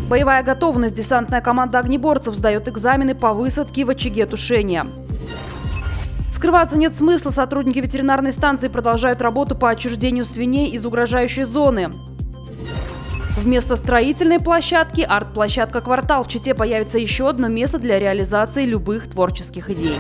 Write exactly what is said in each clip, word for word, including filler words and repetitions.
Боевая готовность. Десантная команда огнеборцев сдает экзамены по высадке в очаге тушения. Скрываться нет смысла. Сотрудники ветеринарной станции продолжают работу по отчуждению свиней из угрожающей зоны. Вместо строительной площадки – арт-площадка «Квартал». В Чите появится еще одно место для реализации любых творческих идей.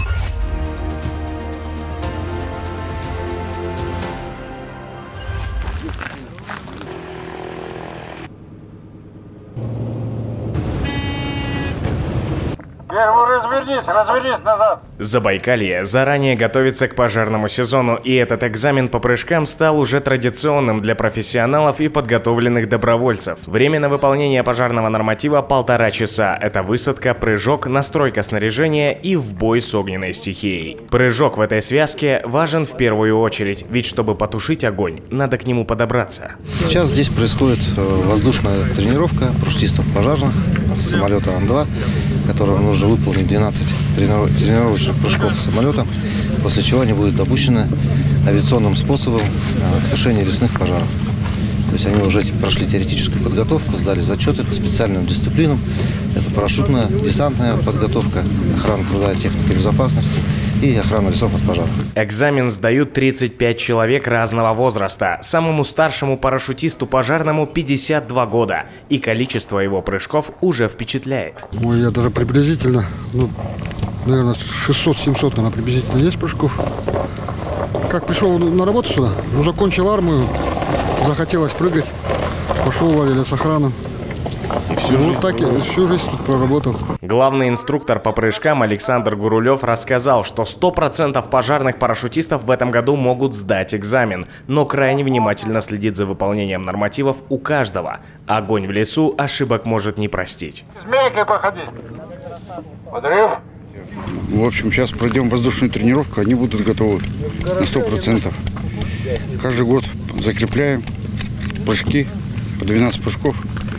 Развернись, развернись назад. Забайкалье заранее готовится к пожарному сезону, и этот экзамен по прыжкам стал уже традиционным для профессионалов и подготовленных добровольцев. Время на выполнение пожарного норматива – полтора часа. Это высадка, прыжок, настройка снаряжения и в бой с огненной стихией. Прыжок в этой связке важен в первую очередь, ведь чтобы потушить огонь, надо к нему подобраться. Сейчас здесь происходит воздушная тренировка парашютистов пожарных с самолета Ан два, которым нужно выполнить двенадцать тренировочных прыжков с самолета, после чего они будут допущены авиационным способом к тушению лесных пожаров. То есть они уже прошли теоретическую подготовку, сдали зачеты по специальным дисциплинам. Это парашютная, десантная подготовка, охрана труда и техники безопасности и охрана лесов от пожаров. Экзамен сдают тридцать пять человек разного возраста. Самому старшему парашютисту пожарному пятьдесят два года. И количество его прыжков уже впечатляет. Ой, я даже приблизительно, ну, наверное, шестьсот-семьсот, наверное, приблизительно есть прыжков. Как пришел на работу сюда, ну, закончил армию, захотелось прыгать, пошел в авиалесохрану. И вот так я всю жизнь тут проработал. Главный инструктор по прыжкам Александр Гурулев рассказал, что сто процентов пожарных парашютистов в этом году могут сдать экзамен, но крайне внимательно следит за выполнением нормативов у каждого. Огонь в лесу ошибок может не простить. Змейкой походи. Подрыв. В общем, сейчас пройдем воздушную тренировку, они будут готовы на сто процентов. Каждый год закрепляем прыжки по двенадцать прыжков.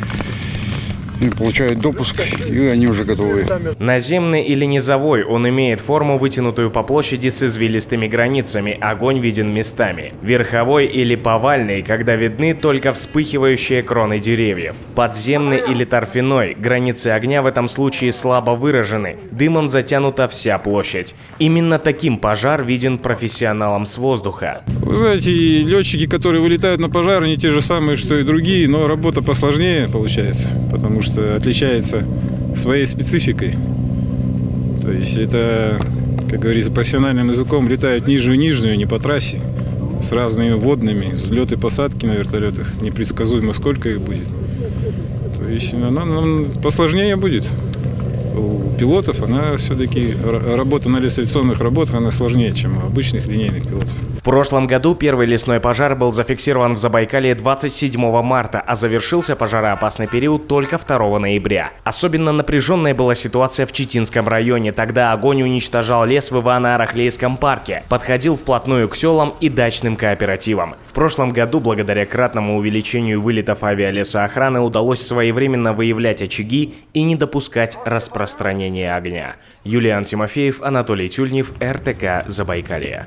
И получают допуск, и они уже готовы. Наземный или низовой, он имеет форму, вытянутую по площади с извилистыми границами, огонь виден местами. Верховой или повальный, когда видны только вспыхивающие кроны деревьев. Подземный или торфяной, границы огня в этом случае слабо выражены, дымом затянута вся площадь. Именно таким пожар виден профессионалам с воздуха. Вы знаете, летчики, которые вылетают на пожар, они те же самые, что и другие, но работа посложнее получается, потому что что отличается своей спецификой. То есть это, как говорится, профессиональным языком летают нижнюю и нижнюю, не по трассе, с разными водными, взлеты и посадки на вертолетах, непредсказуемо сколько их будет. То есть она нам посложнее будет. У пилотов она все-таки, работа на лесоавиационных работах, она сложнее, чем у обычных линейных пилотов. В прошлом году первый лесной пожар был зафиксирован в Забайкалье двадцать седьмого марта, а завершился пожароопасный период только второго ноября. Особенно напряженная была ситуация в Читинском районе. Тогда огонь уничтожал лес в Ивано-Арахлейском парке, подходил вплотную к селам и дачным кооперативам. В прошлом году, благодаря кратному увеличению вылетов авиалесоохраны, удалось своевременно выявлять очаги и не допускать распространения огня. Юлиан Тимофеев, Анатолий Тюльнев, эр тэ ка Забайкалье.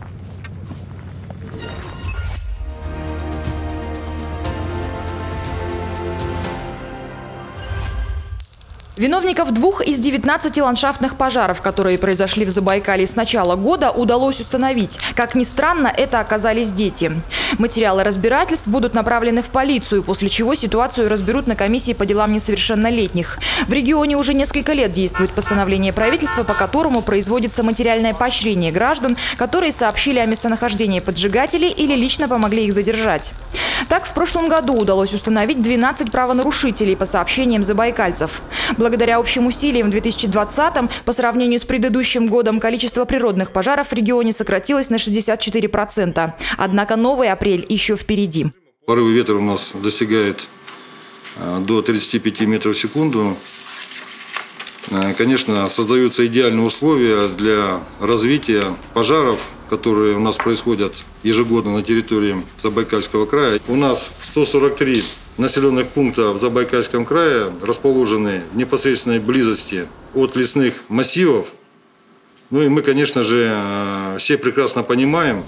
Виновников двух из девятнадцати ландшафтных пожаров, которые произошли в Забайкалье с начала года, удалось установить. Как ни странно, это оказались дети. Материалы разбирательств будут направлены в полицию, после чего ситуацию разберут на комиссии по делам несовершеннолетних. В регионе уже несколько лет действует постановление правительства, по которому производится материальное поощрение граждан, которые сообщили о местонахождении поджигателей или лично помогли их задержать. Так, в прошлом году удалось установить двенадцать правонарушителей по сообщениям забайкальцев. Благодаря общим усилиям в две тысячи двадцатом по сравнению с предыдущим годом количество природных пожаров в регионе сократилось на шестьдесят четыре процента. Однако новый апрель еще впереди. Порывы ветра у нас достигают до тридцати пяти метров в секунду. Конечно, создаются идеальные условия для развития пожаров, которые у нас происходят ежегодно на территории Забайкальского края. У нас сто сорок три населенных пункта в Забайкальском крае расположены в непосредственной близости от лесных массивов. Ну и мы, конечно же, все прекрасно понимаем,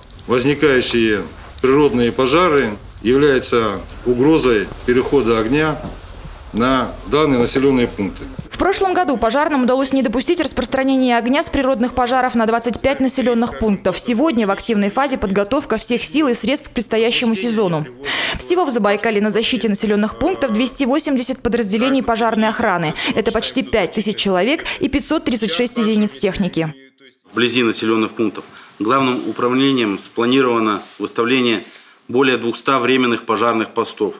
возникающие природные пожары являются угрозой перехода огня на данные населенные пункты. В прошлом году пожарным удалось не допустить распространения огня с природных пожаров на двадцать пять населенных пунктов. Сегодня в активной фазе подготовка всех сил и средств к предстоящему сезону. Всего в Забайкале на защите населенных пунктов двести восемьдесят подразделений пожарной охраны. Это почти пять тысяч человек и пятьсот тридцать шесть единиц техники. Вблизи населенных пунктов главным управлением спланировано выставление более двухсот временных пожарных постов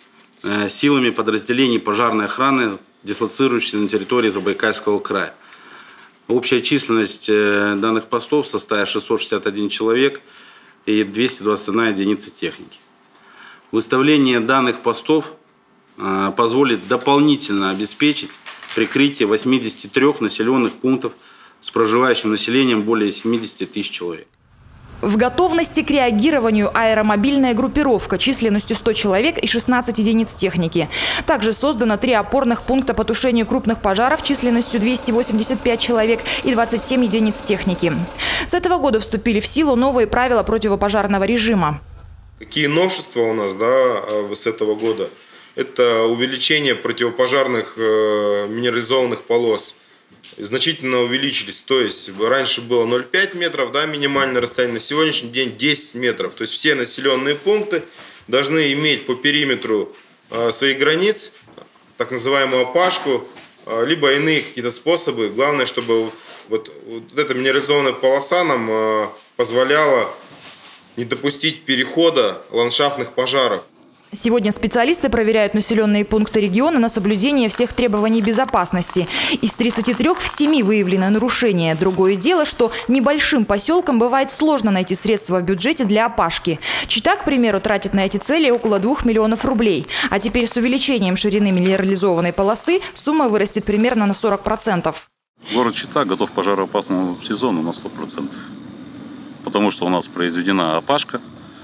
силами подразделений пожарной охраны, дислоцирующихся на территории Забайкальского края. Общая численность данных постов составит шестьсот шестьдесят один человек и двести двадцать одна единица техники. Выставление данных постов позволит дополнительно обеспечить прикрытие восьмидесяти трёх населенных пунктов с проживающим населением более семидесяти тысяч человек. В готовности к реагированию аэромобильная группировка численностью сто человек и шестнадцать единиц техники. Также создано три опорных пункта по тушению крупных пожаров численностью двести восемьдесят пять человек и двадцать семь единиц техники. С этого года вступили в силу новые правила противопожарного режима. Какие новшества у нас, да, с этого года? Это увеличение противопожарных э, минерализованных полос. Значительно увеличились, то есть раньше было ноль целых пять метров, да, минимальное расстояние, на сегодняшний день десять метров. То есть все населенные пункты должны иметь по периметру э, своих границ, так называемую опашку, э, либо иные какие-то способы. Главное, чтобы вот, вот эта минерализованная полоса нам э, позволяла не допустить перехода ландшафтных пожаров. Сегодня специалисты проверяют населенные пункты региона на соблюдение всех требований безопасности. Из тридцати трёх в семи выявлено нарушения. Другое дело, что небольшим поселкам бывает сложно найти средства в бюджете для опашки. Чита, к примеру, тратит на эти цели около двух миллионов рублей. А теперь с увеличением ширины минерализованной полосы сумма вырастет примерно на сорок процентов. Город Чита готов к пожароопасному сезону на сто процентов. Потому что у нас произведена опашка,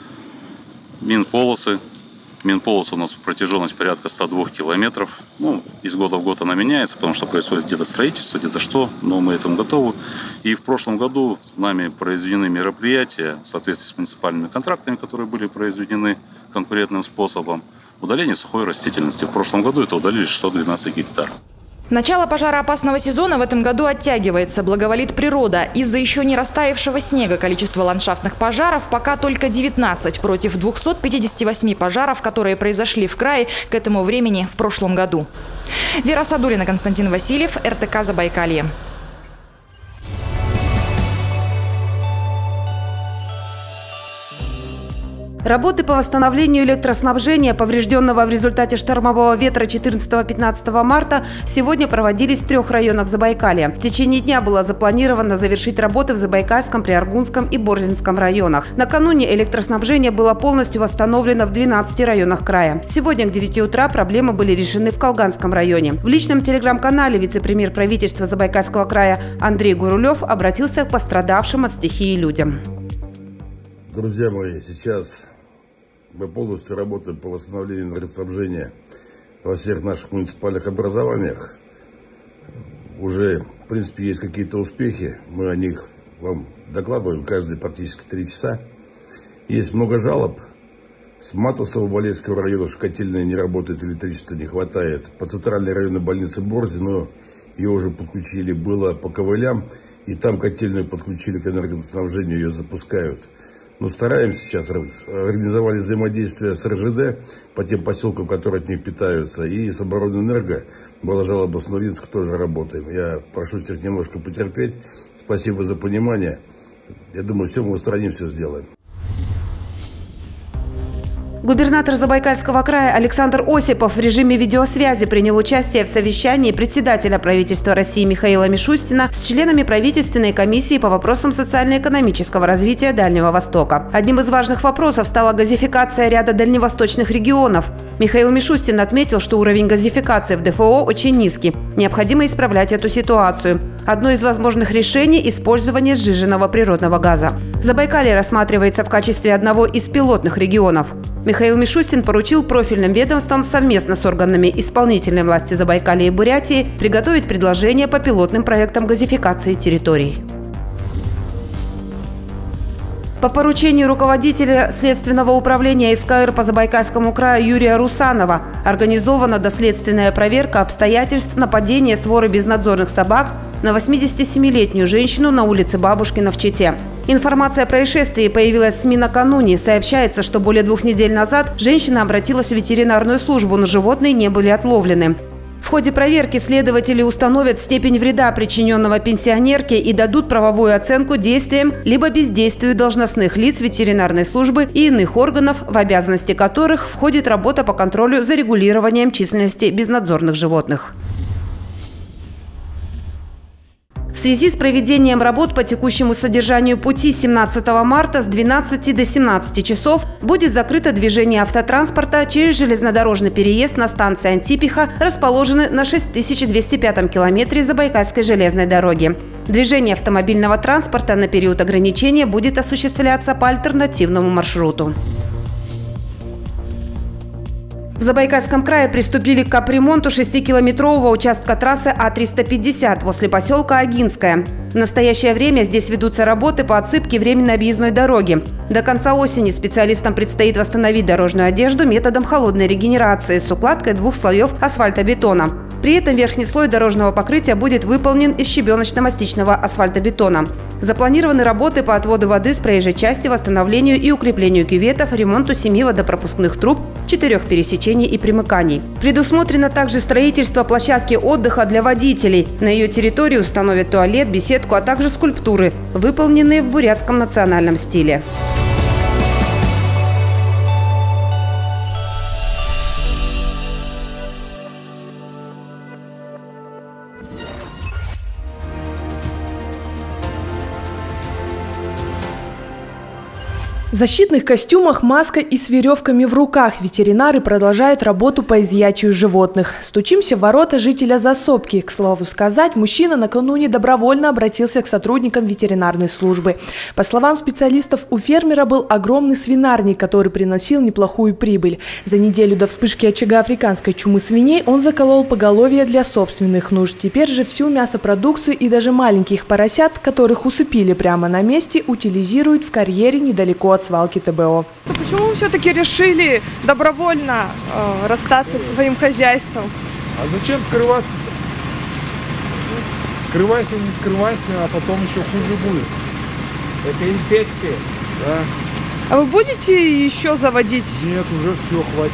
минполосы. Минполос у нас протяженность порядка ста двух километров. Ну, из года в год она меняется, потому что происходит где-то строительство, где-то что, но мы этому готовы. И в прошлом году нами произведены мероприятия в соответствии с муниципальными контрактами, которые были произведены конкурентным способом. Удаление сухой растительности. В прошлом году это удалили шестьсот двенадцать гектар. Начало пожароопасного сезона в этом году оттягивается, благоволит природа. Из-за еще не растаявшего снега количество ландшафтных пожаров пока только девятнадцать против двухсот пятидесяти восьми пожаров, которые произошли в крае к этому времени в прошлом году. Вера Садулина, Константин Васильев, эр тэ ка Забайкалье. Работы по восстановлению электроснабжения, поврежденного в результате штормового ветра четырнадцатого-пятнадцатого марта, сегодня проводились в трех районах Забайкалья. В течение дня было запланировано завершить работы в Забайкальском, Приаргунском и Борзинском районах. Накануне электроснабжение было полностью восстановлено в двенадцати районах края. Сегодня к девяти утра проблемы были решены в Колганском районе. В личном телеграм-канале вице-премьер правительства Забайкальского края Андрей Гурулев обратился к пострадавшим от стихии людям. Друзья мои, сейчас мы полностью работаем по восстановлению энергоснабжения во всех наших муниципальных образованиях. Уже, в принципе, есть какие-то успехи. Мы о них вам докладываем каждые практически три часа. Есть много жалоб. С Матусова, Балейского района, что котельная не работает, электричества не хватает. По центральной районной больнице Борзину ее уже подключили. Было по Ковылям, и там котельную подключили к энергоснабжению, ее запускают. Но стараемся сейчас, организовали взаимодействие с эр жэ дэ по тем поселкам, которые от них питаются. И с Оборонэнерго, была жалоба с Нуринска, тоже работаем. Я прошу всех немножко потерпеть. Спасибо за понимание. Я думаю, все мы устраним, все сделаем. Губернатор Забайкальского края Александр Осипов в режиме видеосвязи принял участие в совещании председателя правительства России Михаила Мишустина с членами правительственной комиссии по вопросам социально-экономического развития Дальнего Востока. Одним из важных вопросов стала газификация ряда дальневосточных регионов. Михаил Мишустин отметил, что уровень газификации в дэ эф о очень низкий. Необходимо исправлять эту ситуацию. Одно из возможных решений – использование сжиженного природного газа. Забайкалье рассматривается в качестве одного из пилотных регионов. Михаил Мишустин поручил профильным ведомствам совместно с органами исполнительной власти Забайкалья и Бурятии приготовить предложения по пилотным проектам газификации территорий. По поручению руководителя Следственного управления СКР по Забайкальскому краю Юрия Русанова организована доследственная проверка обстоятельств нападения своры безнадзорных собак на восьмидесятисемилетнюю женщину на улице Бабушкина в Чите. Информация о происшествии появилась в СМИ накануне. Сообщается, что более двух недель назад женщина обратилась в ветеринарную службу, но животные не были отловлены. В ходе проверки следователи установят степень вреда, причиненного пенсионерке, и дадут правовую оценку действиям либо бездействию должностных лиц ветеринарной службы и иных органов, в обязанности которых входит работа по контролю за регулированием численности безнадзорных животных. В связи с проведением работ по текущему содержанию пути семнадцатого марта с двенадцати до семнадцати часов будет закрыто движение автотранспорта через железнодорожный переезд на станции Антипиха, расположенной на шесть тысяч двухсот пятом километре Забайкальской железной дороги. Движение автомобильного транспорта на период ограничения будет осуществляться по альтернативному маршруту. В Забайкальском крае приступили к капремонту шестикилометрового участка трассы А триста пятьдесят возле поселка Агинское. В настоящее время здесь ведутся работы по отсыпке временной объездной дороги. До конца осени специалистам предстоит восстановить дорожную одежду методом холодной регенерации с укладкой двух слоев асфальтобетона. При этом верхний слой дорожного покрытия будет выполнен из щебеночно-мастичного асфальтобетона. Запланированы работы по отводу воды с проезжей части, восстановлению и укреплению кюветов, ремонту семи водопропускных труб, четырех пересечений и примыканий. Предусмотрено также строительство площадки отдыха для водителей. На ее территории установят туалет, беседку, а также скульптуры, выполненные в бурятском национальном стиле. В защитных костюмах, маска и с веревками в руках ветеринары продолжают работу по изъятию животных. Стучимся в ворота жителя Засопки. К слову сказать, мужчина накануне добровольно обратился к сотрудникам ветеринарной службы. По словам специалистов, у фермера был огромный свинарник, который приносил неплохую прибыль. За неделю до вспышки очага африканской чумы свиней он заколол поголовье для собственных нужд. Теперь же всю мясопродукцию и даже маленьких поросят, которых усыпили прямо на месте, утилизируют в карьере недалеко от свалки ТБО. Почему вы все-таки решили добровольно э, расстаться со своим хозяйством? А зачем скрываться-то? Скрывайся, не скрывайся, а потом еще хуже будет. Это инфекция, да. А вы будете еще заводить? Нет, уже все, хватит.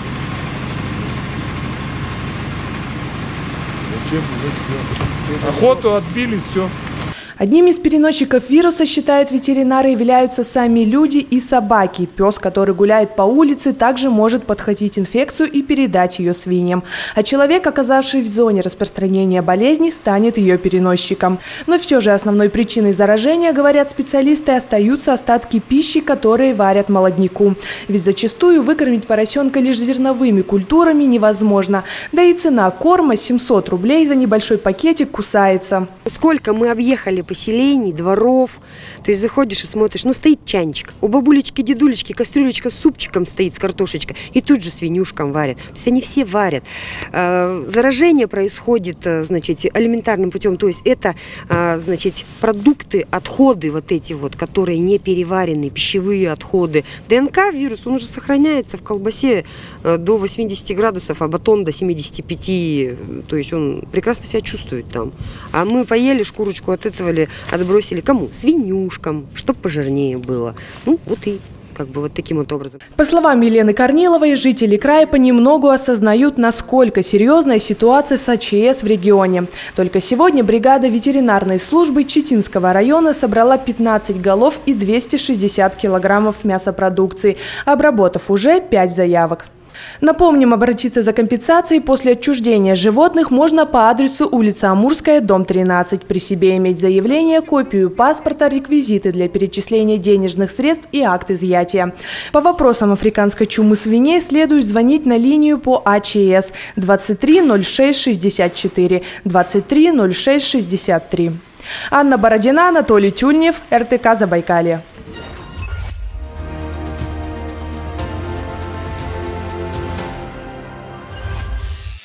Зачем уже все? Охоту отбили, все. Одним из переносчиков вируса, считают ветеринары, являются сами люди и собаки. Пес, который гуляет по улице, также может подхватить инфекцию и передать ее свиньям. А человек, оказавший в зоне распространения болезни, станет ее переносчиком. Но все же основной причиной заражения, говорят специалисты, остаются остатки пищи, которые варят молодняку. Ведь зачастую выкормить поросенка лишь зерновыми культурами невозможно. Да и цена корма семьсот рублей за небольшой пакетик кусается. Сколько мы объехали поселений, дворов, то есть заходишь и смотришь, ну стоит чайничек, у бабулечки, дедулечки кастрюлечка с супчиком стоит, с картошечкой, и тут же свинюшкам варят. То есть они все варят. Заражение происходит, значит, элементарным путем, то есть это, значит, продукты, отходы вот эти вот, которые не переварены, пищевые отходы. ДНК вирус, он уже сохраняется в колбасе до восьмидесяти градусов, а батон до семидесяти пяти, то есть он прекрасно себя чувствует там. А мы поели шкурочку от этого ли, отбросили кому? Свинюшкам, чтоб пожирнее было. Ну, вот и как бы вот таким вот образом. По словам Елены Корниловой, жители края понемногу осознают, насколько серьезная ситуация с АЧС в регионе. Только сегодня бригада ветеринарной службы Читинского района собрала пятнадцать голов и двести шестьдесят килограммов мясопродукции, обработав уже пять заявок. Напомним, обратиться за компенсацией после отчуждения животных можно по адресу улица Амурская, дом тринадцать. При себе иметь заявление, копию паспорта, реквизиты для перечисления денежных средств и акт изъятия. По вопросам африканской чумы свиней следует звонить на линию по АЧС двадцать три ноль шесть шестьдесят четыре, двадцать три ноль шесть шестьдесят три. Анна Бородина, Анатолий Тюльнев, эр тэ ка Забайкалье.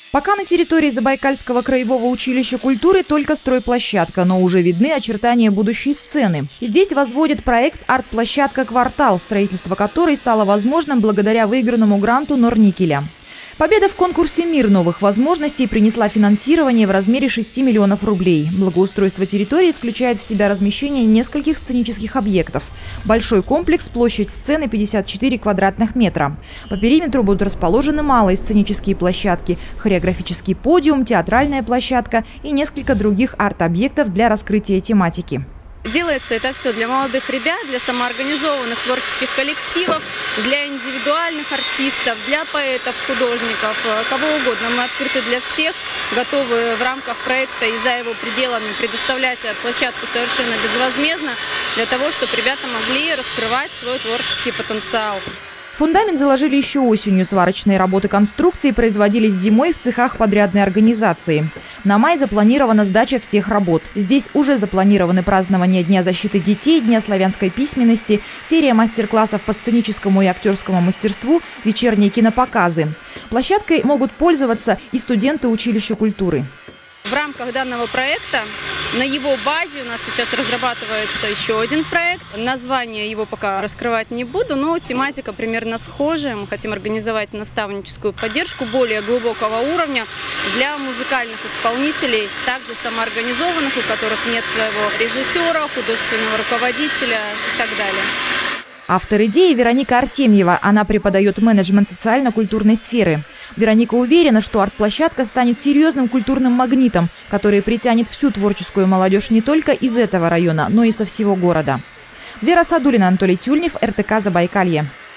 Пока на территории Забайкальского краевого училища культуры только стройплощадка, но уже видны очертания будущей сцены. Здесь возводят проект «Арт-площадка Квартал», строительство которой стало возможным благодаря выигранному гранту Норникеля. Победа в конкурсе «Мир новых возможностей» принесла финансирование в размере шести миллионов рублей. Благоустройство территории включает в себя размещение нескольких сценических объектов. Большой комплекс, площадь сцены пятьдесят четыре квадратных метра. По периметру будут расположены малые сценические площадки, хореографический подиум, театральная площадка и несколько других арт-объектов для раскрытия тематики. Делается это все для молодых ребят, для самоорганизованных творческих коллективов, для индивидуальных артистов, для поэтов, художников, кого угодно. Мы открыты для всех, готовы в рамках проекта и за его пределами предоставлять площадку совершенно безвозмездно, для того, чтобы ребята могли раскрывать свой творческий потенциал. Фундамент заложили еще осенью. Сварочные работы конструкции производились зимой в цехах подрядной организации. На май запланирована сдача всех работ. Здесь уже запланированы празднование Дня защиты детей, Дня славянской письменности, серия мастер-классов по сценическому и актерскому мастерству, вечерние кинопоказы. Площадкой могут пользоваться и студенты училища культуры. В рамках данного проекта на его базе у нас сейчас разрабатывается еще один проект. Название его пока раскрывать не буду, но тематика примерно схожая. Мы хотим организовать наставническую поддержку более глубокого уровня для музыкальных исполнителей, также самоорганизованных, у которых нет своего режиссера, художественного руководителя и так далее. Автор идеи Вероника Артемьева. Она преподает менеджмент социально-культурной сферы. Вероника уверена, что арт-площадка станет серьезным культурным магнитом, который притянет всю творческую молодежь не только из этого района, но и со всего города. Вера Садулина, Анатолий Тюльнев, эр тэ ка Забайкалье.